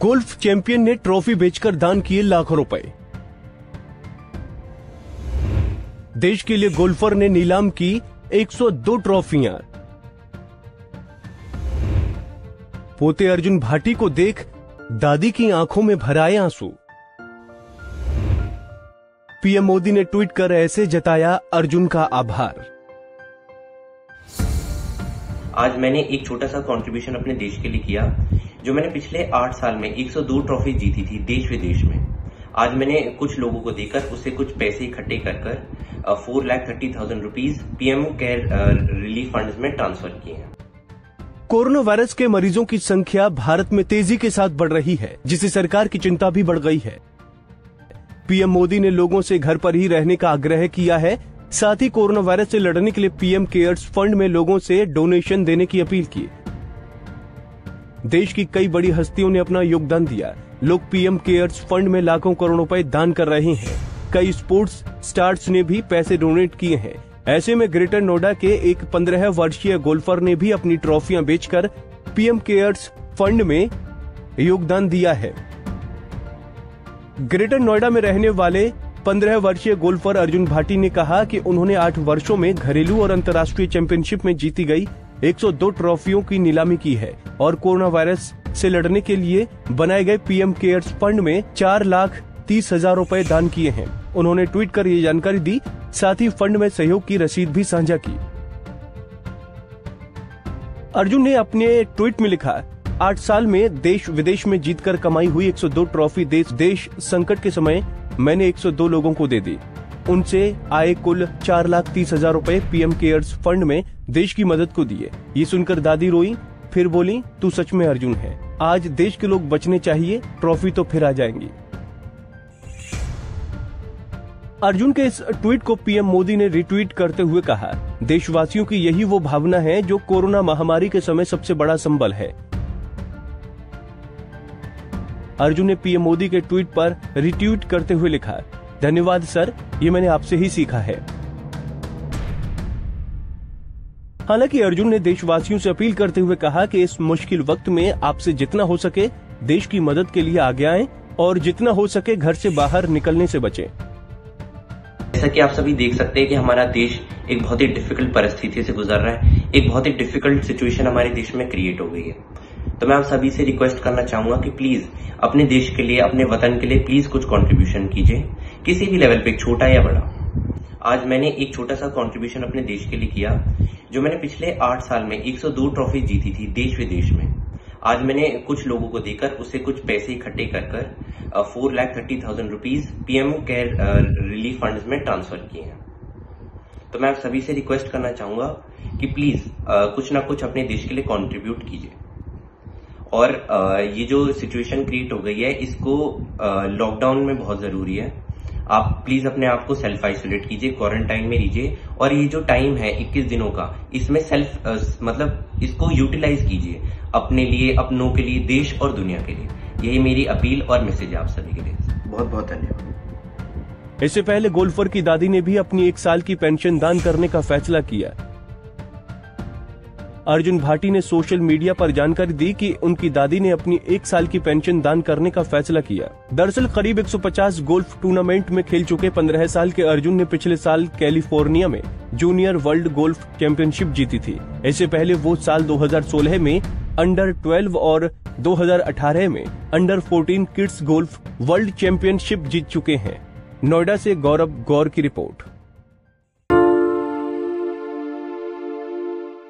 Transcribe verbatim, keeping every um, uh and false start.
Golf champion ने trophy बेचकर दान किए लाखों रुपए। देश के लिए गोल्फर ने नीलाम की एक सौ दो ट्रॉफियां। पोते अर्जुन भाटी को देख दादी की आंखों में भर आए आंसू। पीएम मोदी ने ट्वीट कर ऐसे जताया अर्जुन का आभार। आज मैंने एक छोटा सा कंट्रीब्यूशन अपने देश के लिए किया, जो मैंने पिछले आठ साल में एक सौ दो ट्रॉफी जीती थी देश विदेश में। आज मैंने कुछ लोगों को देकर उससे कुछ पैसे इकट्ठे कर कर four lakh thirty thousand rupees PM care relief fund में ट्रांसफर किए हैं। कोरोना वायरस के मरीजों की संख्या भारत में तेजी के साथ बढ़ रही है, जिससे सरकार की चिंता भी बढ़ गई है। पीएम मोदी ने लोगों से घर पर ही रहने का आग्रह किया है। साथ ही कोरोना वायरस से लड़ने के लिए पीएम केयर्स फंड में लोगों से डोनेशन देने की अपील की। देश की कई बड़ी हस्तियों ने अपना योगदान दिया। लोग पीएम केयर्स फंड में लाखों करोड़ रुपए दान कर रहे हैं। कई स्पोर्ट्स स्टार्स ने भी पैसे डोनेट किए हैं। ऐसे में ग्रेटर नोएडा के एक पंद्रह वर्षीय गोल्फर ने भी अपनी ट्रॉफियां बेचकर पीएम केयर्स फंड में योगदान दिया है। ग्रेटर नोएडा में रहने वाले पंद्रह वर्षीय गोल्फर अर्जुन भाटी ने कहा कि उन्होंने आठ वर्षों में घरेलू और अंतर्राष्ट्रीय चैंपियनशिप में जीती गई एक सौ दो ट्रॉफियों की नीलामी की है और कोरोना वायरस से लड़ने के लिए बनाए गए पीएम केयर्स फंड में चार लाख तीस हजार रूपए दान किए हैं। उन्होंने ट्वीट कर ये जानकारी दी। साथ ही फंड में सहयोग की रसीद भी साझा की। अर्जुन ने अपने ट्वीट में लिखा, आठ साल में देश विदेश में जीतकर कमाई हुई एक सौ दो ट्रॉफी देश देश संकट के समय मैंने एक सौ दो लोगों को दे दी। उनसे आए कुल चार लाख तीस हजार रूपए पीएम केयर्स फंड में देश की मदद को दिए। ये सुनकर दादी रोई, फिर बोली, तू सच में अर्जुन है। आज देश के लोग बचने चाहिए, ट्रॉफी तो फिर आ जाएंगी। अर्जुन के इस ट्वीट को पीएम मोदी ने रिट्वीट करते हुए कहा, देशवासियों की यही वो भावना है जो कोरोना महामारी के समय सबसे बड़ा संबल है। अर्जुन ने पीएम मोदी के ट्वीट पर रिट्वीट करते हुए लिखा, धन्यवाद सर, ये मैंने आपसे ही सीखा है। हालांकि अर्जुन ने देशवासियों से अपील करते हुए कहा कि इस मुश्किल वक्त में आपसे जितना हो सके देश की मदद के लिए आगे आएं और जितना हो सके घर से बाहर निकलने से बचें। जैसा कि आप सभी देख सकते हैं कि हमारा देश एक बहुत ही डिफिकल्ट परिस्थिति से गुजर रहा है। एक बहुत ही डिफिकल्ट सिचुएशन हमारे देश में क्रिएट हो गई है। तो मैं आप सभी से रिक्वेस्ट करना चाहूंगा कि प्लीज अपने देश के लिए, अपने वतन के लिए प्लीज कुछ कंट्रीब्यूशन कीजिए, किसी भी लेवल पे, छोटा या बड़ा। आज मैंने एक छोटा सा कंट्रीब्यूशन अपने देश के लिए किया, जो मैंने पिछले आठ साल में एक सौ दो ट्रॉफी जीती थी देश विदेश में। आज मैंने कुछ लोगों को देकर उससे कुछ पैसे इकट्ठे कर कर four lakh thirty thousand rupees PM care relief fund में ट्रांसफर किए हैं। तो मैं आप सभी से रिक्वेस्ट करना चाहूंगा कि प्लीज कुछ ना कुछ अपने देश के लिए कंट्रीब्यूट कीजिए। और ये जो सिचुएशन क्रिएट हो गई है, इसको लॉकडाउन में बहुत जरूरी है। आप प्लीज अपने आप को सेल्फ आइसोलेट कीजिए, क्वारंटाइन में रहिए और ये जो टाइम है इक्कीस दिनों का, इसमें सेल्फ मतलब इसको यूटिलाइज कीजिए अपने लिए, अपनों के लिए, देश और दुनिया के लिए। यही मेरी अपील और मैसेज है आप सभी के लिए। बहुत बहुत धन्यवाद। इससे पहले गोल्फर की दादी ने भी अपनी एक साल की पेंशन दान करने का फैसला किया। अर्जुन भाटी ने सोशल मीडिया पर जानकारी दी कि उनकी दादी ने अपनी एक साल की पेंशन दान करने का फैसला किया। दरअसल करीब एक सौ पचास गोल्फ टूर्नामेंट में खेल चुके पंद्रह साल के अर्जुन ने पिछले साल कैलिफोर्निया में जूनियर वर्ल्ड गोल्फ चैंपियनशिप जीती थी। इससे पहले वो साल दो हज़ार सोलह में अंडर ट्वेल्व और दो हज़ार अठारह में under fourteen kids golf world championship जीत चुके हैं। नोएडा से गौरव गौर की रिपोर्ट।